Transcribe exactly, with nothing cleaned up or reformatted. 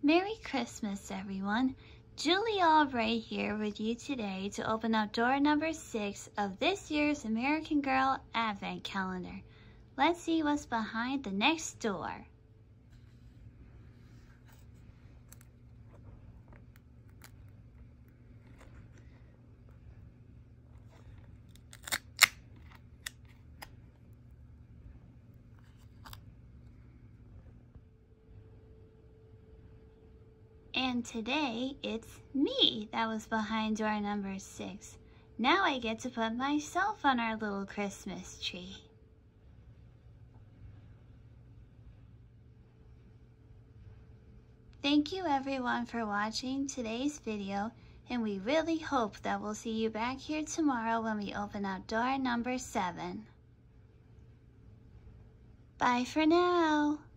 Merry Christmas, everyone. Julie Albright here with you today to open up door number six of this year's American Girl Advent Calendar. Let's see what's behind the next door. And today, it's me that was behind door number six. Now I get to put myself on our little Christmas tree. Thank you everyone for watching today's video, and we really hope that we'll see you back here tomorrow when we open up door number seven. Bye for now.